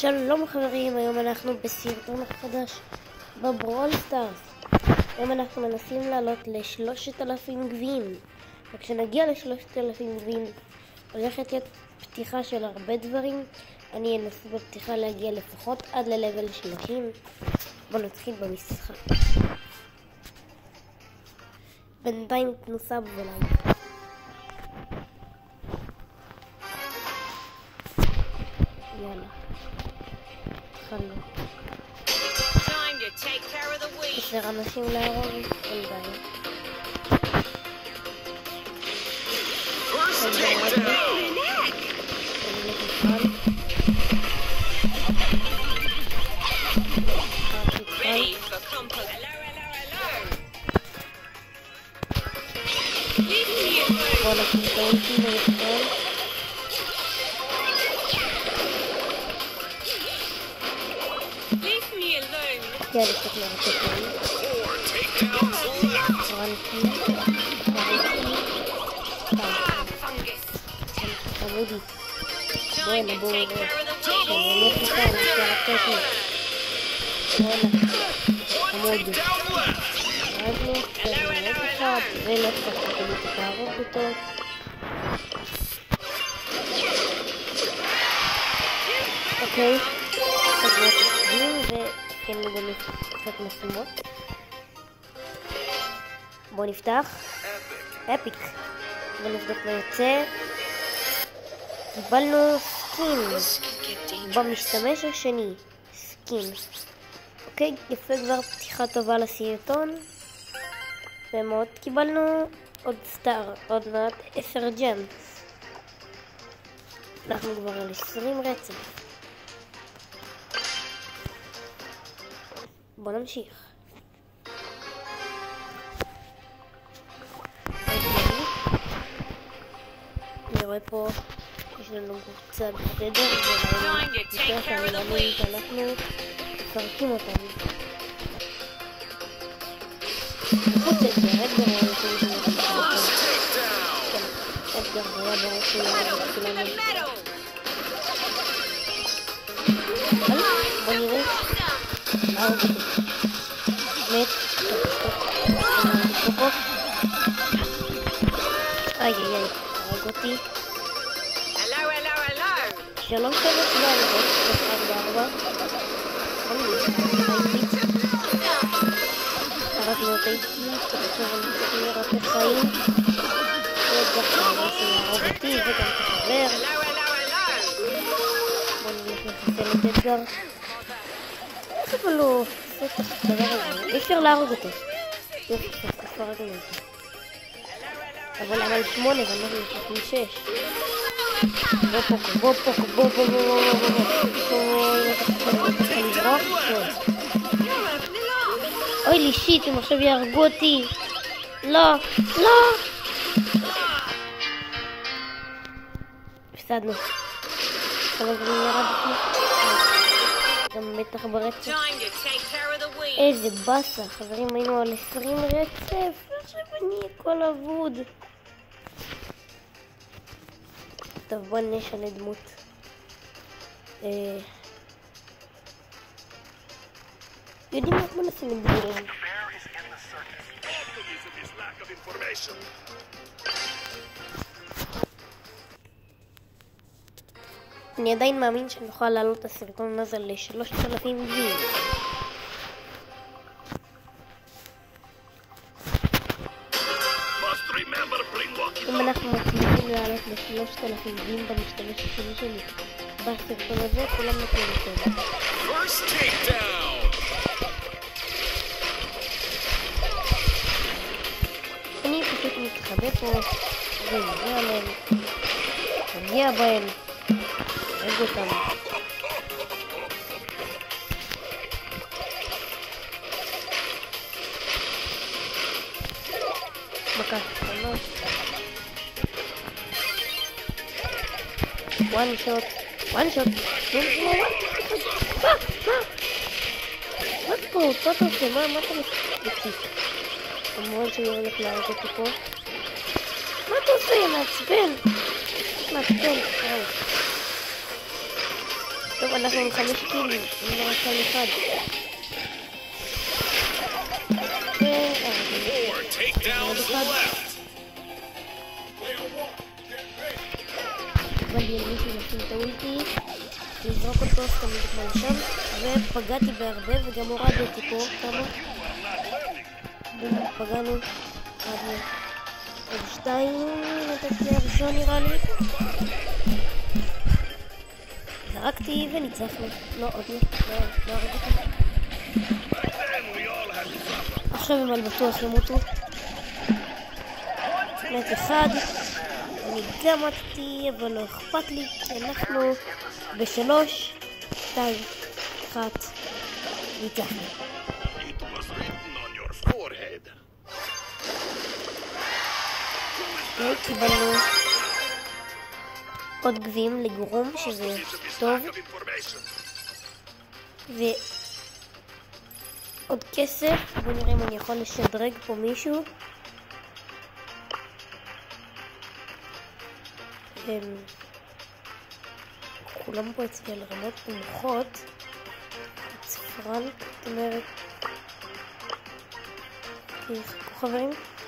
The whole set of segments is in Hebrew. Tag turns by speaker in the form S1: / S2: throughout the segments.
S1: שלום חברים, היום אנחנו בסרטון חדש בברול סטארס. היום אנחנו מנסים לעלות ל3,000 גביעים, וכשנגיע ל3,000 גביעים הולכת להיות פתיחה של הרבה דברים. אני אנסה בפתיחה להגיע לפחות עד ללבל 30. בואו נתחיל במשחק. בינתיים תנו סאב ולייק. יאללה, התחלנו. 10 אנשים להרוג, אין בעיה. בוא נקים את האולטי וישראל. יאללה, צריך לרצות לי. חמודי. בואנה, בואו נראה. אני הולך איתה, אני צריך לרצות לי. בואנה, חמודי. הרגנו, אני הולך איתה, ולך תחתנו תתערוך אותו. אוקיי. תגרות תקדים וכן גם קצת משימות. בואו נפתח. אפיק. בואו נבדוק מה יוצא. קיבלנו סקין במשתמש השני. סקין. אוקיי, יפה, כבר פתיחה טובה לסרטון. ומאוד קיבלנו עוד סטאר, עוד מעט 10 ג'מס. אנחנו כבר על 20 רצף. בוא נמשיך. אני רואה פה יש לנו קבוצה בסדר, ובטח אני מאמין שאנחנו מפרקים אותם. חוץ אדגר, אדגר היה ברור שלנו. בוא נראה. מת. איי, הרג אותי. 3 שעות להרגות, 1-4. הרגנו את איתי, עכשיו אני צריך לראות לחיים. וגם חבר שיהרוג אותי, וגם את החבר. בוא נלך לחסל את אדגר. איך אבל לא עושה את הדבר הזה? אי אפשר להרוג אותו. יופי, כבר הרגנו אותו. אבל למה על 8 ואנחנו נכנסים 6? בוא פוקו, בוא פוקו, בוא בוא בוא בוא בוא בוא. צריך לברוח? אוי לי שיט, הם עכשיו יהרגו אותי. לא, לא. הפסדנו. כמה זמן ירדתי? גם בטח ברצף. איזה בסה, חברים, היינו על 20 רצף. עכשיו אני הכל אבוד. טוב, בוא נשנה דמות. יודעים מה? בוא נשים את דברים. אני עדיין מאמין שנוכל לעלות את הסרטון הזה ל3,000 גביעים. אם אנחנו מצליחים לעלות ל3,000 גביעים במשתמש השני שלי בסרטון הזה, כולם נתנו לטוב. אני פשוט מתחבא פה ויגיע עליהם, נגיע בהם, נרג אותם. מכה קטנות. one shot. מה? פה? מה אתה עושה? מה אתה מציף? כמובן שאני הולך להראות אותי פה. מה אתה עושה? מעצבן. טוב, אנחנו עם 5 קילים, זה רק על אחד. עוד אחד. בלי מישהו לשים את האולטי, לזרוק אותו סתם לדבר לשם, ופגעתי בהרבה וגם הורדתי פה כמה. פגענו עד עוד 2, נתתי הראשון נראה לי. זרקתי וניצחנו. לא, עוד לא הרגתי. עכשיו הם על בטוח ימותו. מת אחד. אני גם מתתי, אבל לא אכפת לי, כי אנחנו ב3, 2, 1, ניצחנו. קיבלנו עוד גביעים לגרום, שזה טוב, ועוד כסף. בואו נראה אם אני יכול לשדרג פה מישהו. כולם פה אצלי על רמות נמוכות. צפרן, זאת אומרת, חכו חברים.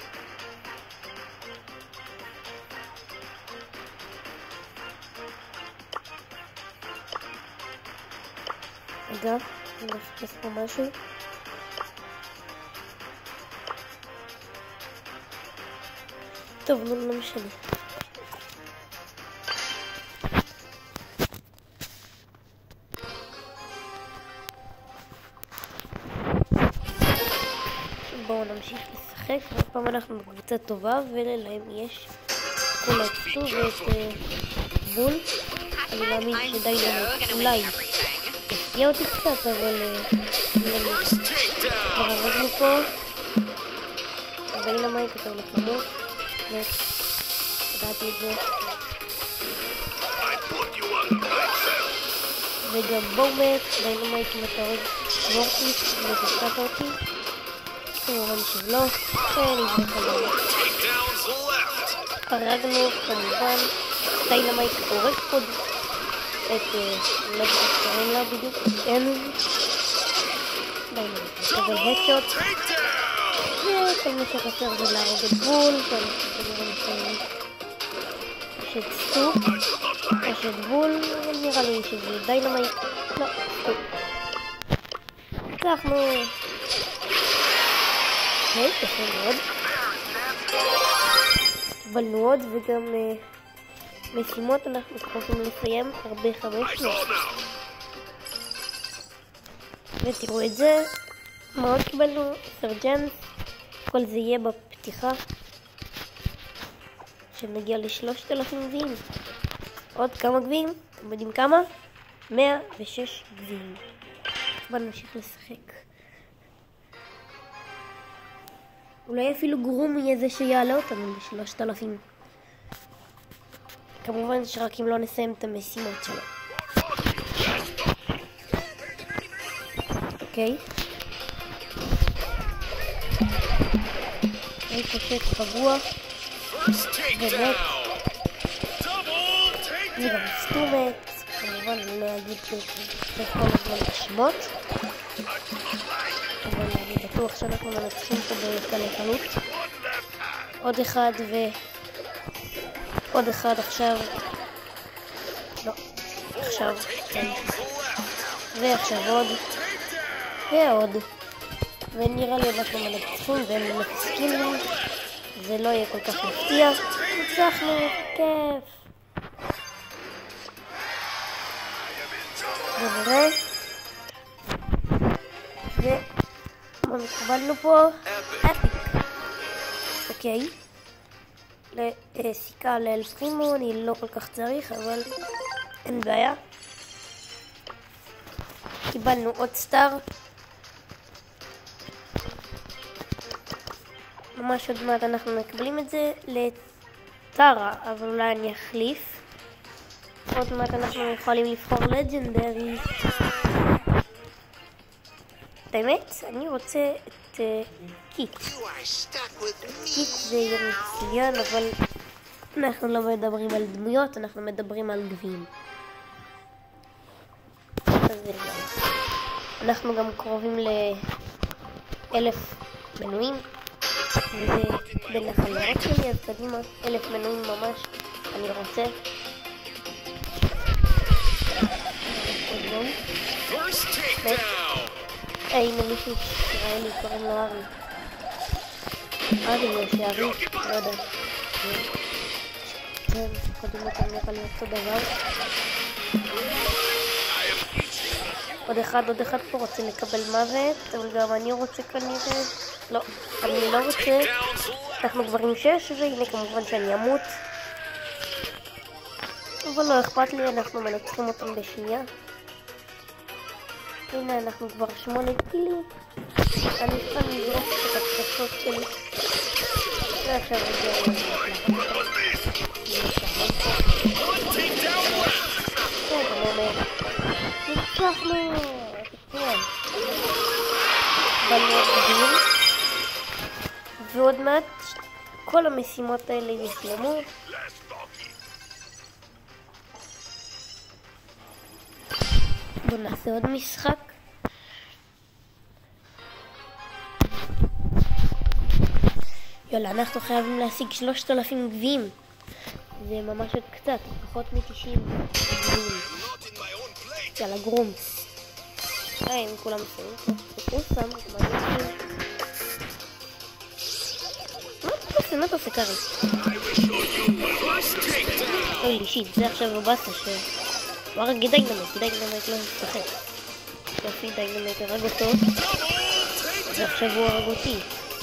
S1: רגע, אני מחפש פה משהו. טוב, לא משנה. בואו נמשיך לשחק, והפעם אנחנו בקבוצה טובה, ולהם יש כל עצוב ואת בול. אני מאמין שדיינמייט אולי תפגיע אותי קצת, אבל כבר עבדנו פה. דיינמייט אתה הולך למות, ודעתי את זה. וגם בומט, דיינמייט מטרד וורטיס, ותפקעת אותי. כמובן שלא, ונזרק עליו. הרגנו כמובן, דיינמייט הורג פה את לא שקוראים לה בדיוק, אין דיינמייט, אבל הדשוט, וכל מה שחסר זה להרוג את בול, יש את סטוק, יש את בול, אבל נראה לי שזה דיינמייט, לא, סטוק. הצלחנו. יפה מאוד. קיבלנו עוד, וגם משימות אנחנו צריכים לסיים הרבה 500. ותראו את זה, מה עוד קיבלנו? סרג'נס, כל זה יהיה בפתיחה, שנגיע ל3,000 גביעים. עוד כמה גביעים, אתם יודעים כמה? 106 גביעים. בוא נמשיך לשחק. אולי אפילו גרום יהיה זה שיעלה אותנו ל3,000. כמובן שרק אם לא נסיים את המשימות שלו. אוקיי. אני פשוט פגוע. באמת. אני גם סתומת. כמובן אני לא אגיד כל הזמן את השמות. אבל אני בטוח שאנחנו מנצחים פה בקלות. עוד אחד עוד אחד עכשיו. לא, עכשיו. ועכשיו עוד. ועוד. ונראה לי אנחנו מנצחים והם מפסקים. זה לא יהיה כל כך מפתיע. ניצחנו, כיף. ונראה. ומה מקבלנו פה? אפיק. אוקיי. לסיכה לאל פרימו, אני לא כל כך צריך, אבל אין בעיה. קיבלנו עוד סטאר. ממש עוד מעט אנחנו מקבלים את זה לטרה, אבל אולי אני אחליף. עוד מעט אנחנו יכולים לבחור לג'נדרי. באמת, אני רוצה את קיט. קיט זה יהיה מצוין, אבל אנחנו לא מדברים על דמויות, אנחנו מדברים על גביעים. הזה גם. אנחנו גם קרובים ל1,000 מנויים, וזה בין החלומות שלי, אז קדימה, 1,000 מנויים ממש, אני רוצה. הנה מישהו ישראלי, קוראים לו ארי. ארי יש, ארי, לא יודע. כן, קודם אותם נראה לי אותו דבר. עוד אחד פה רוצה לקבל מוות, אבל גם אני רוצה כנראה. לא, אני לא רוצה. אנחנו כבר עם 6, והנה כמובן שאני אמות. אבל לא אכפת לי, אנחנו מנצחים אותם בשנייה. הנה אנחנו כבר 8 קילים. אני צריכה לזרוק את הפצצות שלי. ועכשיו זה ניצחנו! כן. בנות גדול. ועוד מעט כל המשימות האלה יסלמו. בואו נעשה עוד משחק. יאללה, אנחנו חייבים להשיג 3,000 גביעים. זה ממש עוד קצת, פחות מ-90 גביעים. יאללה, גרום. הם כולם עושים. הוא שם, מה אתה עושה קרי? אוי לי שיט, זה עכשיו הבאסה הוא הרג דיינמייט לא משחק. יופי, דיינמייט הרג אותו. ועכשיו הוא הרג אותי.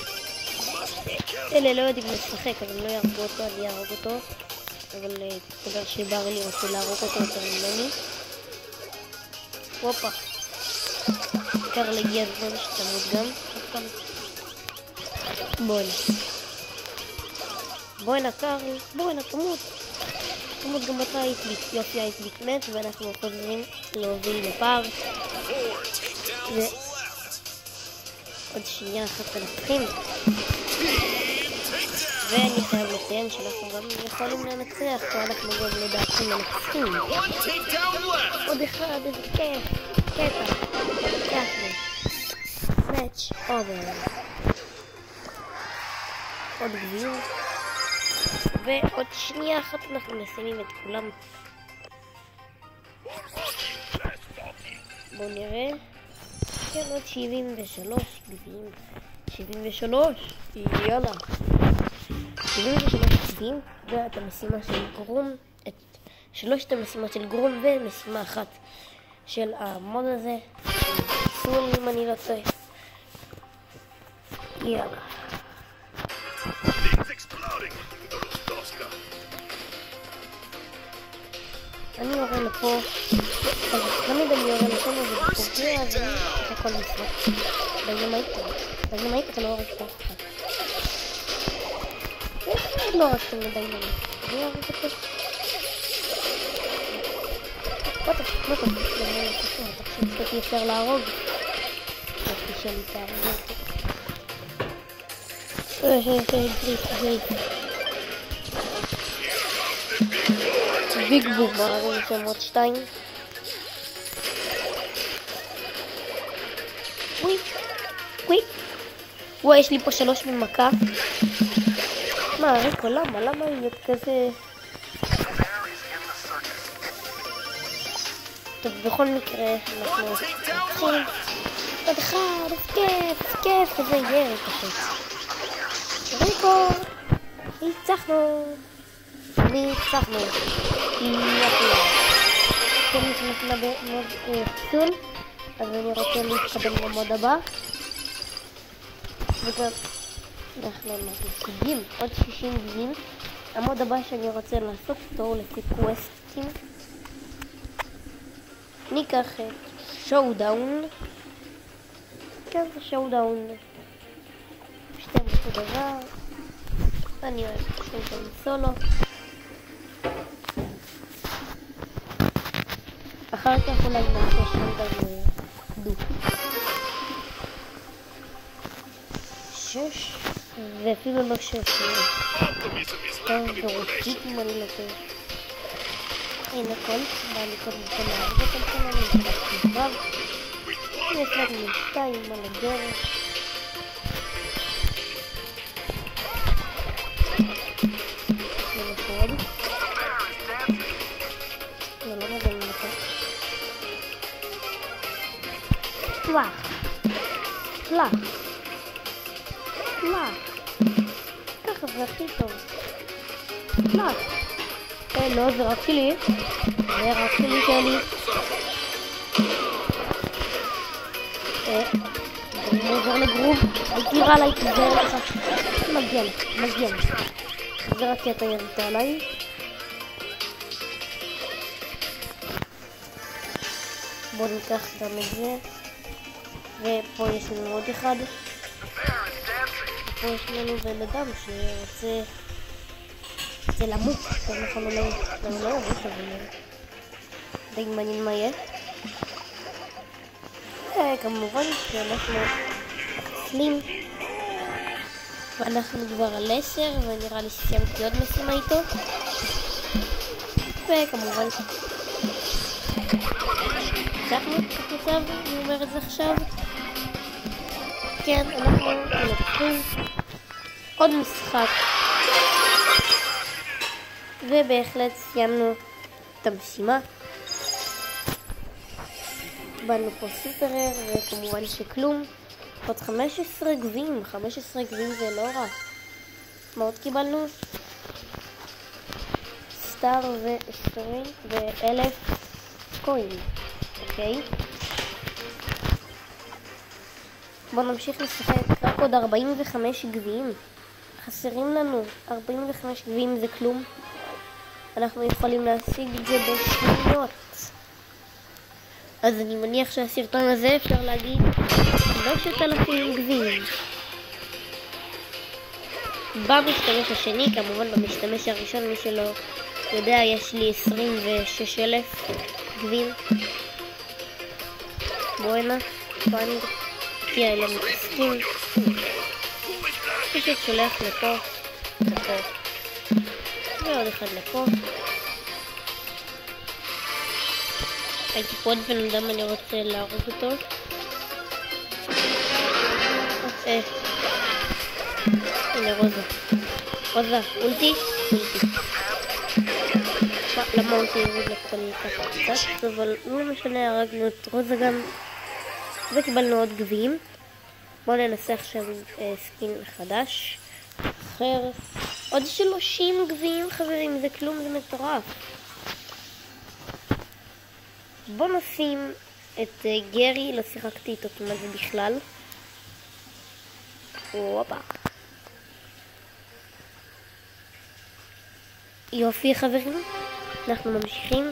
S1: אלה לא יודעים לשחק, אבל לא יהרגו אותו, אני אהרוג אותו. אבל תודה שבארלי רוצה להרוג אותו יותר ממני. וופה. בעיקר להגיע הזמן שתמות גם. בואנה קרי, בואנה תמות. תמות גם אתה היטליק. יופי היטליק מת, ואנחנו חוזרים להוביל לפאר. ועוד שנייה אחת מנצחים. ואני חייב לציין שאנחנו גם יכולים לנצח, ואנחנו גם לדעתי מנצחים. עוד אחד, איזה כיף. קטע. ניצחנו. מאץ' אובר. עוד גביעים. ועוד שנייה אחת אנחנו מסיימים את כולם. בואו נראה. כן, עוד 73 גביעים. 73. יאללה. 73 גביעים. ואת המשימה של גרום. את 3 המשימות של גרום ומשימה אחת של המוד הזה. חיסול אם אני לא טועה. יאללה. אני יורה לפה, תמיד אני יורה לפה וזה פוגע ואני הכל משחק. דיינמייט אתה לא הורג פה אחד. איך לא הרגתם לדיינמייט? אני הורג אותו. לא טוב, אתה חושב שאתה אפשר להרוג. יש לי שלי תהרוג אותו. ביג בום, מראים שם עוד 2. וואי, יש לי פה 3 ממכה. מה, ריקו, למה היא כזה... טוב, בכל מקרה, אנחנו נתחיל. עוד אחד, כיף, איזה ירי פשוט. ריקו, ניצחנו. יפה. כן, נכנסה במוד חיסול, אז אני רוצה להתקדם למוד הבא. וגם אנחנו משיגים עוד 60 גביעים. המוד הבא שאני רוצה לעשות אותו הוא לפי קווסטים. ניקח את שואודאון. כן, זה שואודאון. שתיים אותו דבר. אני אוהב שואודאון סולו. אחר כך אולי נעשה שואודאון דו. 6 ואפילו לא 6. טוב, ורוטית אם אני לא טוב. הנה קולט, בא לי קודם כל להראות על כל אני נקרא. יש לנו 2 על הדרך. זה נכון. זה לא מבין נכון. פלח. פלח. פלח. ככה זה הכי טוב. פלח. לא, זה רק שלי. זה רק שלי. אני עובר לגרוב. אל תירה עליי, תזהר לך. מגיע לי. זה רק אתה ירית עליי. בואו ניקח גם את זה. ופה יש לנו עוד אחד. פה יש לנו בן אדם שרוצה למות. אנחנו לא למות, אבל די מעניין מה יהיה. כמובן שאנחנו אוכלים. ואנחנו כבר על 10, ונראה לי שסיימתי עוד משימה איתו. וכמובן הצלחנו את המצב, אני אומר את זה עכשיו. כן, אנחנו לוקחים עוד משחק. ובהחלט סיימנו את המשימה. קיבלנו פה סופרר, וכמובן שכלום. עוד 15 גבים, 15 גבים זה לא רע. מה עוד קיבלנו? סטאר ו-20 ו-1000 קוין. אוקיי. בואו נמשיך לשחק. רק עוד 45 גבים. חסרים לנו 45 גבים, זה כלום. אנחנו יכולים להשיג את זה בשניות. אז אני מניח שהסרטון הזה אפשר להגיד 3,000 גבים. במשתמש השני, כמובן במשתמש הראשון, מי שלא יודע, יש לי 26,000 גבים. בואו הנה, פאנד, תהיה אלה מתעסקים. פשוט שולח לפה, ועוד אחד לפה. הייתי פה עוד בן אדם, אני רוצה להרוג אותו. הנה רוזה, אולטי. למה אולטי יוריד לקטנים ככה קצת, אבל לא משנה, הרגנו את רוזה גם. וקיבלנו עוד גביעים. בואו ננסה עכשיו סקין חדש אחר. עוד 30 גביעים חברים, זה כלום, זה מטורף. בואו נשים את גרי, לא שיחקתי איתו כמעט זה בכלל. הופה. יופי חברים, אנחנו ממשיכים.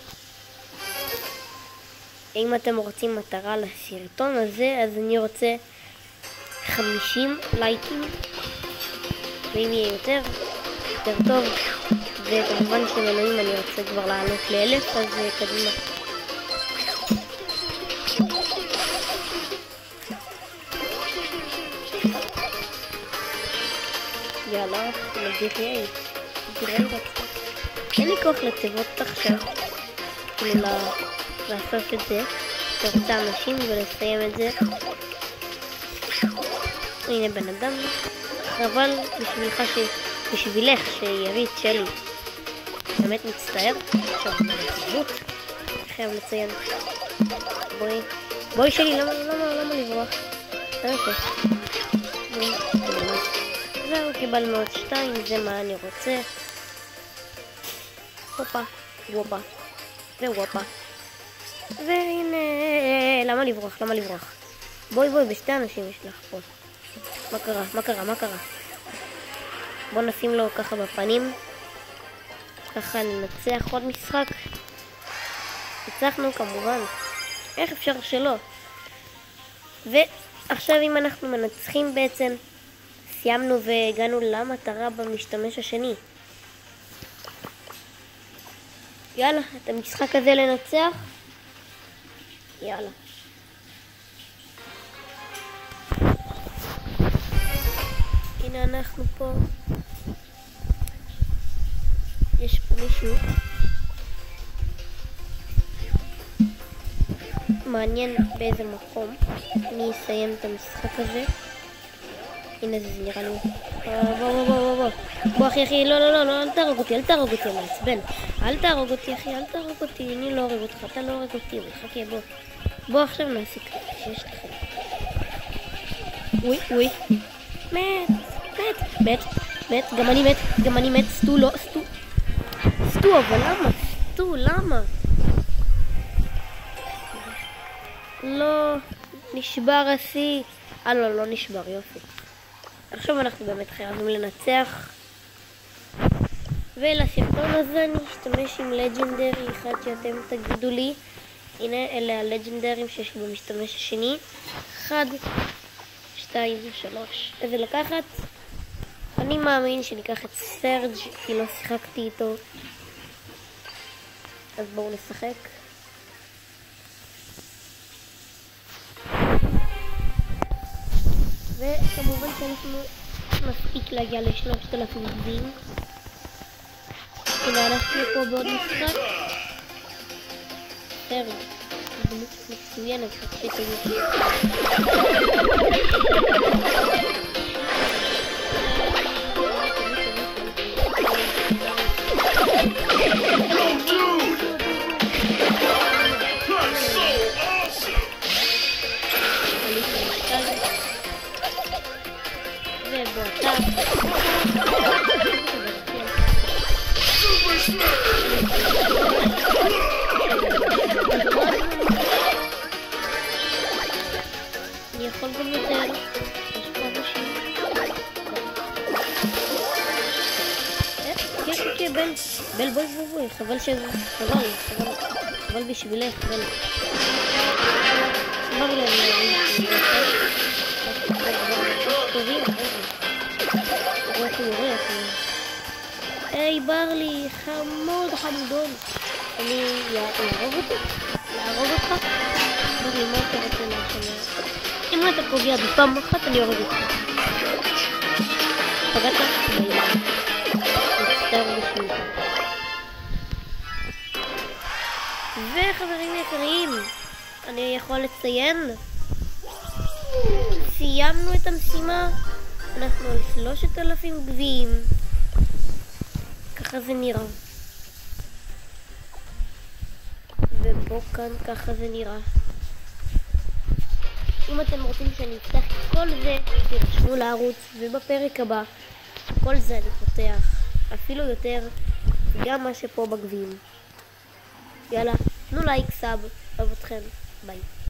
S1: אם אתם רוצים מטרה לסרטון הזה, אז אני רוצה 50 לייקים, ואם יהיה יותר טוב. וכמובן שמנויים אני רוצה כבר לעלות ל-1000, אז קדימה. יאללה, נגיע. אין לי כוח לתיבות עכשיו, כאילו לעשות את זה, לרצה אנשים ולסיים את זה. הנה בן אדם, אבל בשבילך שירית שלי, באמת מצטער. עכשיו בנציבות, חייב לציין. בואי שלי, למה לברוח? זהו, קיבלנו עוד 2, זה מה אני רוצה. הופה, וופה, וופה. והנה, למה לברוח? בואי, בשתי אנשים יש לך פה. מה קרה? בוא נשים לו ככה בפנים. ככה ננצח עוד משחק. הצלחנו כמובן. איך אפשר שלא? ועכשיו אם אנחנו מנצחים בעצם, סיימנו והגענו למטרה במשתמש השני. יאללה, את המשחק הזה לנצח. יאללה. הנה אנחנו פה. יש פה מישהו. מעניין באיזה מקום אני אסיים את המשחק הזה. הנה זה נראה לי. בוא אחי, לא, אל תהרוג אותי, מעצבן. אל תהרוג אותי אחי, אני לא הורג אותך, אתה לא הורג אותי, חכה בוא עכשיו נעסיק שיש לכם. אוי, מת, גם אני מת, סטו, אבל למה? לא, נשבר השיא. לא נשבר, יופי. עכשיו אנחנו באמת חייבים לנצח. ולסרטון הזה אני אשתמש עם לג'נדרי אחד שאתם תגידו לי. הנה, אלה הלג'נדרים שיש לי במשתמש השני. 1, 2, 3. איזה לקחת? אני מאמין שניקח את סרג' כי לא שיחקתי איתו. אז בואו נשחק. וכמובן שאנחנו מספיק להגיע ל3,000 גביעים. הנה אנחנו פה בעוד משחק. סרג' דמות מצוינת, שתגידו. אני יכול גם יותר. יש פה אנשים. בל בואי, חבל בשבילך, בל. אמר לי, אני טובים, היי ברלי, חמודון. אני להרוג אותך? ברלי, מה אתה רוצה להשנה? אם אתה פוגע בפעם אחת, אני הורג אותך. פגעת? מצטער בשבילך. וחברים יקרים, אני יכול לציין, סיימנו את המשימה. אנחנו על 3,000 גביעים. ככה זה נראה. ופה כאן ככה זה נראה. אם אתם רוצים שאני אפתח את כל זה, תרשמו לערוץ, ובפרק הבא כל זה אני פותח אפילו יותר, גם מה שפה בגביעים. יאללה, תנו לייק, סאב, אוהב אתכם, ביי.